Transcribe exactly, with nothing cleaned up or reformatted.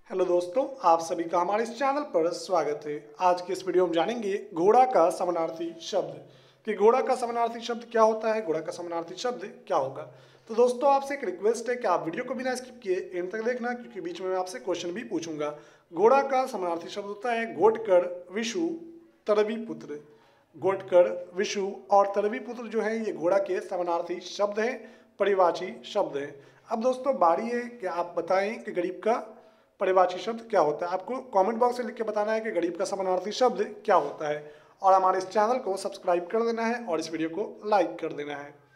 Hello दोस्तों, आप सभी का हमारे इस चैनल पर स्वागत है। आज के इस वीडियो में जानेंगे घोड़ा का समानार्थी शब्द कि घोड़ा का समानार्थी शब्द क्या होता है, घोड़ा का समानार्थी शब्द क्या होगा। तो दोस्तों, आपसे एक रिक्वेस्ट है कि आप वीडियो को बिना स्किप किए एंड तक देखना, क्योंकि बीच में मैं आपसे क्वेश्चन भी पूछूंगा। घोड़ा का समानार्थी शब्द होता है घोटकर, विषु, तरवी पुत्र। घोटकर, विषु और तरवी पुत्र जो है ये घोड़ा के समानार्थी शब्द हैं, परिवाची शब्द हैं। अब दोस्तों बारी है कि आप बताएं कि गरीब का परिवाची शब्द क्या होता है। आपको कमेंट बॉक्स में लिख के बताना है कि गरीब का समानार्थी शब्द क्या होता है, और हमारे इस चैनल को सब्सक्राइब कर देना है और इस वीडियो को लाइक कर देना है।